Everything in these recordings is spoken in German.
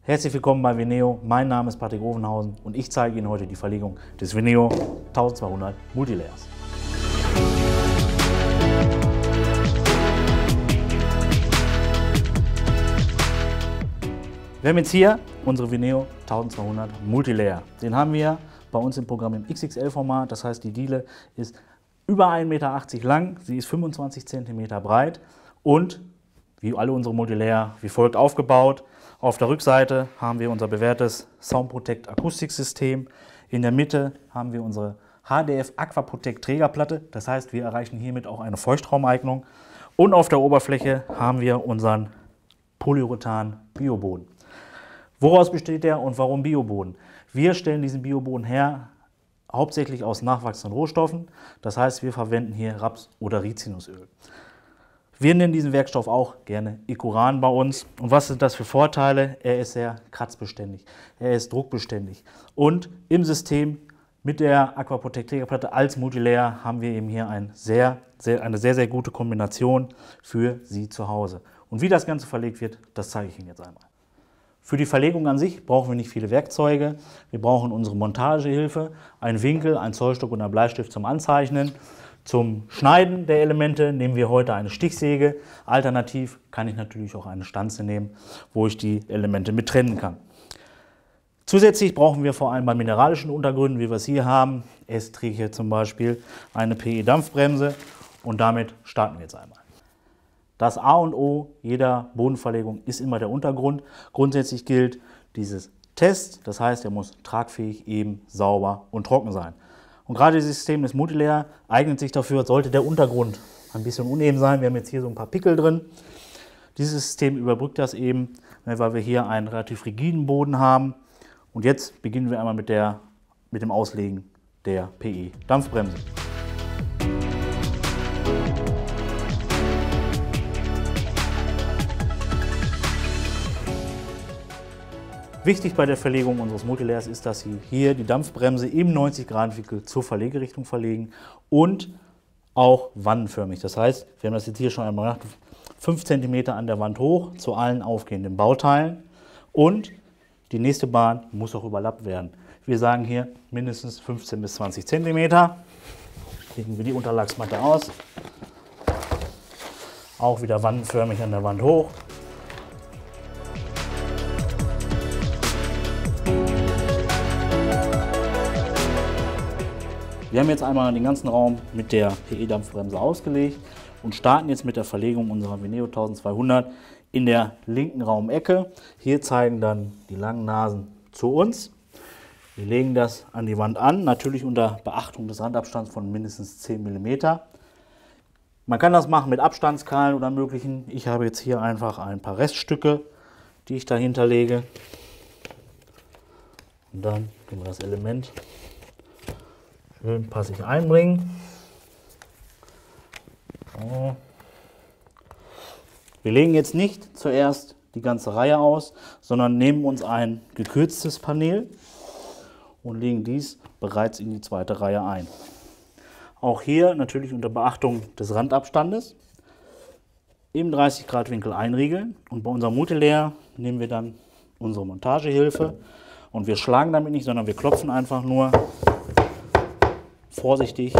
Herzlich willkommen bei Veneo. Mein Name ist Patrick Ovenhausen und ich zeige Ihnen heute die Verlegung des Veneo 1200 Multilayers. Wir haben jetzt hier unsere Veneo 1200 Multilayer. Den haben wir bei uns im Programm im XXL-Format. Das heißt, die Diele ist über 1,80 Meter lang, sie ist 25 cm breit und wie alle unsere Multilayer wie folgt aufgebaut. Auf der Rückseite haben wir unser bewährtes Sound Protect Akustiksystem. In der Mitte haben wir unsere HDF Aqua Protect Trägerplatte. Das heißt, wir erreichen hiermit auch eine Feuchtraumeignung. Und auf der Oberfläche haben wir unseren Polyurethan Bioboden. Woraus besteht der und warum Bioboden? Wir stellen diesen Bioboden her hauptsächlich aus nachwachsenden Rohstoffen. Das heißt, wir verwenden hier Raps- oder Rizinusöl. Wir nennen diesen Werkstoff auch gerne Ecuran bei uns. Und was sind das für Vorteile? Er ist sehr kratzbeständig, er ist druckbeständig. Und im System mit der Aqua Protect Trägerplatte als Multilayer haben wir eben hier eine sehr, sehr gute Kombination für Sie zu Hause. Und wie das Ganze verlegt wird, das zeige ich Ihnen jetzt einmal. Für die Verlegung an sich brauchen wir nicht viele Werkzeuge. Wir brauchen unsere Montagehilfe, einen Winkel, einen Zollstock und einen Bleistift zum Anzeichnen. Zum Schneiden der Elemente nehmen wir heute eine Stichsäge. Alternativ kann ich natürlich auch eine Stanze nehmen, wo ich die Elemente mit trennen kann. Zusätzlich brauchen wir vor allem bei mineralischen Untergründen, wie wir es hier haben, Estrich zum Beispiel, eine PE-Dampfbremse und damit starten wir jetzt einmal. Das A und O jeder Bodenverlegung ist immer der Untergrund. Grundsätzlich gilt dieses Test, das heißt, er muss tragfähig, eben, sauber und trocken sein. Und gerade das System des Multilayer eignet sich dafür, sollte der Untergrund ein bisschen uneben sein. Wir haben jetzt hier so ein paar Pickel drin. Dieses System überbrückt das eben, weil wir hier einen relativ rigiden Boden haben. Und jetzt beginnen wir einmal mit dem Auslegen der PE-Dampfbremse. Wichtig bei der Verlegung unseres Multilayers ist, dass Sie hier die Dampfbremse im 90-Grad-Winkel zur Verlegerichtung verlegen und auch wandenförmig. Das heißt, wir haben das jetzt hier schon einmal gemacht, 5 cm an der Wand hoch zu allen aufgehenden Bauteilen und die nächste Bahn muss auch überlappt werden. Wir sagen hier mindestens 15 bis 20 cm. Legen wir die Unterlagsmatte aus. Auch wieder wandenförmig an der Wand hoch. Wir haben jetzt einmal den ganzen Raum mit der PE-Dampfbremse ausgelegt und starten jetzt mit der Verlegung unserer Veneo 1200 in der linken Raumecke. Hier zeigen dann die langen Nasen zu uns. Wir legen das an die Wand an, natürlich unter Beachtung des Randabstands von mindestens 10 mm. Man kann das machen mit Abstandskahlen oder möglichen. Ich habe jetzt hier einfach ein paar Reststücke, die ich dahinter lege. Und dann können wir das Element schön passig einbringen. So. Wir legen jetzt nicht zuerst die ganze Reihe aus, sondern nehmen uns ein gekürztes Panel und legen dies bereits in die zweite Reihe ein. Auch hier natürlich unter Beachtung des Randabstandes im 30-Grad-Winkel einriegeln. Und bei unserem Multilayer nehmen wir dann unsere Montagehilfe und wir schlagen damit nicht, sondern wir klopfen einfach nur vorsichtig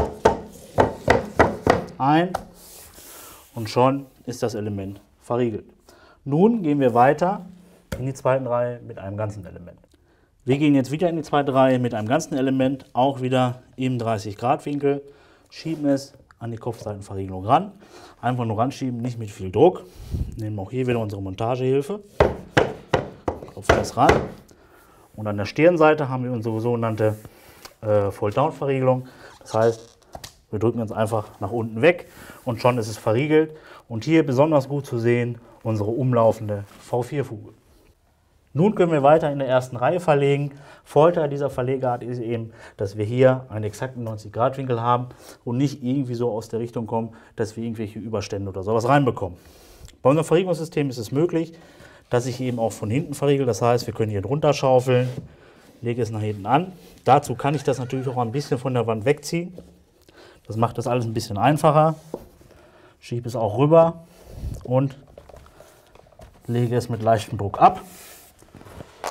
ein und schon ist das Element verriegelt. Nun gehen wir weiter in die zweite Reihe mit einem ganzen Element. Wir gehen jetzt wieder in die zweite Reihe mit einem ganzen Element, auch wieder im 30-Grad-Winkel, schieben es an die Kopfseitenverriegelung ran. Einfach nur ranschieben, nicht mit viel Druck. Nehmen auch hier wieder unsere Montagehilfe, klopfen das ran und an der Stirnseite haben wir unsere sogenannte Fold-Down-Verriegelung. Das heißt, wir drücken uns einfach nach unten weg und schon ist es verriegelt. Und hier besonders gut zu sehen, unsere umlaufende V4-Fuge. Nun können wir weiter in der ersten Reihe verlegen. Vorteil dieser Verlegeart ist eben, dass wir hier einen exakten 90-Grad-Winkel haben und nicht irgendwie so aus der Richtung kommen, dass wir irgendwelche Überstände oder sowas reinbekommen. Bei unserem Verriegelungssystem ist es möglich, dass ich eben auch von hinten verriegel. Das heißt, wir können hier drunter schaufeln, lege es nach hinten an. Dazu kann ich das natürlich auch ein bisschen von der Wand wegziehen. Das macht das alles ein bisschen einfacher. Schiebe es auch rüber und lege es mit leichtem Druck ab.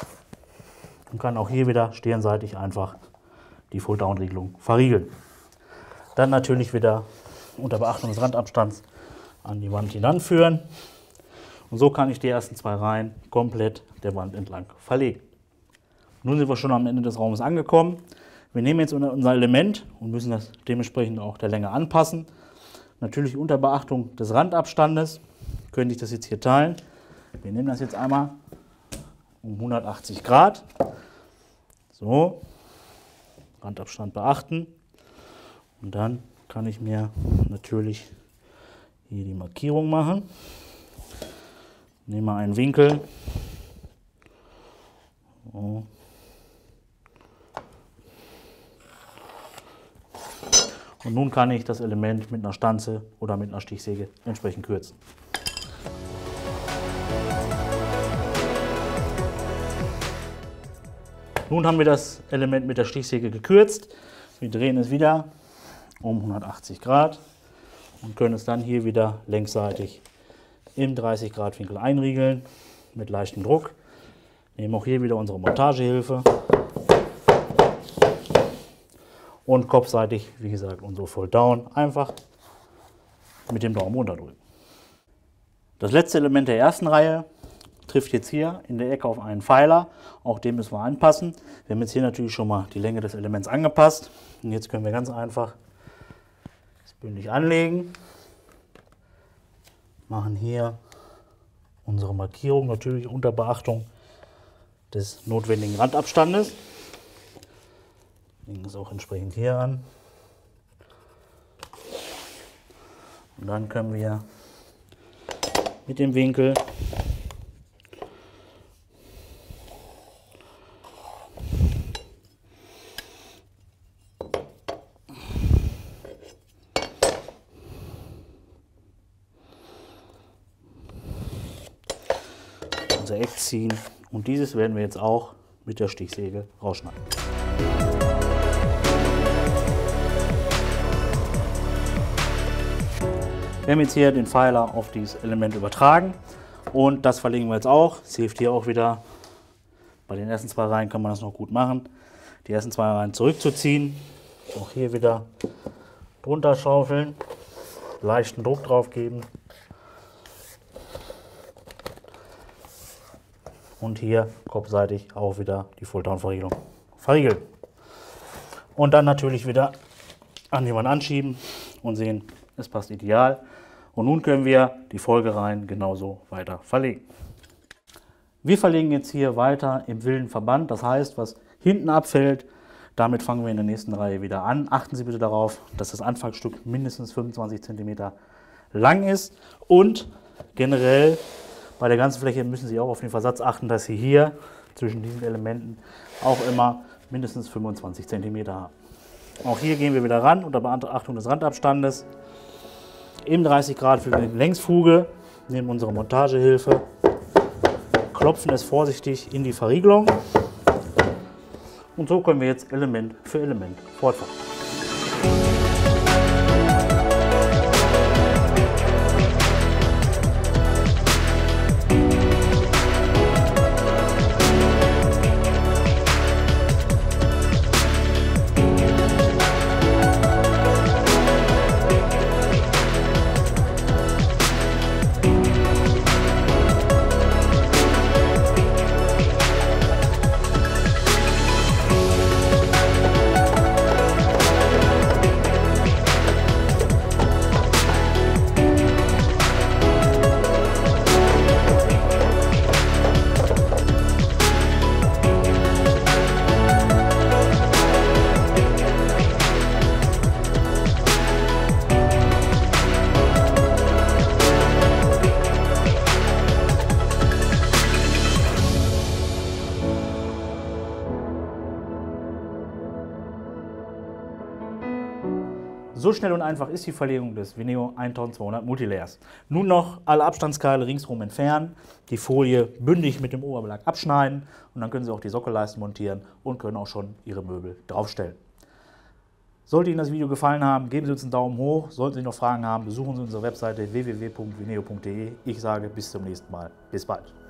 und kann auch hier wieder stirnseitig einfach die Full-Down-Regelung verriegeln. Dann natürlich wieder unter Beachtung des Randabstands an die Wand hinanführen. Und so kann ich die ersten 2 Reihen komplett der Wand entlang verlegen. Nun sind wir schon am Ende des Raumes angekommen. Wir nehmen jetzt unser Element und müssen das dementsprechend auch der Länge anpassen. Natürlich unter Beachtung des Randabstandes. Könnte ich das jetzt hier teilen. Wir nehmen das jetzt einmal um 180 Grad. So, Randabstand beachten. Und dann kann ich mir natürlich hier die Markierung machen. Nehme einen Winkel. So. Und nun kann ich das Element mit einer Stanze oder mit einer Stichsäge entsprechend kürzen. Nun haben wir das Element mit der Stichsäge gekürzt. Wir drehen es wieder um 180 Grad und können es dann hier wieder längsseitig im 30 Grad Winkel einriegeln mit leichtem Druck. Nehmen auch hier wieder unsere Montagehilfe und kopfseitig, wie gesagt, unsere Full Down einfach mit dem Daumen runterdrücken. Das letzte Element der ersten Reihe trifft jetzt hier in der Ecke auf einen Pfeiler. Auch den müssen wir anpassen. Wir haben jetzt hier natürlich schon mal die Länge des Elements angepasst. Und jetzt können wir ganz einfach das bündig anlegen. Machen hier unsere Markierung, natürlich unter Beachtung des notwendigen Randabstandes. Legen es auch entsprechend hier an. Und dann können wir mit dem Winkel unser Eck ziehen und dieses werden wir jetzt auch mit der Stichsäge rausschneiden. Wir haben jetzt hier den Pfeiler auf dieses Element übertragen und das verlegen wir jetzt auch. Es hilft hier auch wieder, bei den ersten 2 Reihen kann man das noch gut machen, die ersten 2 Reihen zurückzuziehen. Auch hier wieder drunter schaufeln, leichten Druck drauf geben. Und hier kopfseitig auch wieder die Full-Down-Verriegelung verriegeln. Und dann natürlich wieder an die Wand anschieben und sehen, es passt ideal. Und nun können wir die Folgereihen genauso weiter verlegen. Wir verlegen jetzt hier weiter im wilden Verband, das heißt, was hinten abfällt, damit fangen wir in der nächsten Reihe wieder an. Achten Sie bitte darauf, dass das Anfangsstück mindestens 25 cm lang ist und generell bei der ganzen Fläche müssen Sie auch auf den Versatz achten, dass Sie hier zwischen diesen Elementen auch immer mindestens 25 cm haben. Auch hier gehen wir wieder ran unter Beachtung des Randabstandes. Im 30 Grad für die Längsfuge nehmen unsere Montagehilfe, klopfen es vorsichtig in die Verriegelung und so können wir jetzt Element für Element fortfahren. So schnell und einfach ist die Verlegung des Vineo 1200 Multilayers. Nun noch alle Abstandskeile ringsherum entfernen, die Folie bündig mit dem Oberbelag abschneiden und dann können Sie auch die Sockelleisten montieren und können auch schon Ihre Möbel draufstellen. Sollte Ihnen das Video gefallen haben, geben Sie uns einen Daumen hoch. Sollten Sie noch Fragen haben, besuchen Sie unsere Webseite www.vineo.de. Ich sage bis zum nächsten Mal. Bis bald.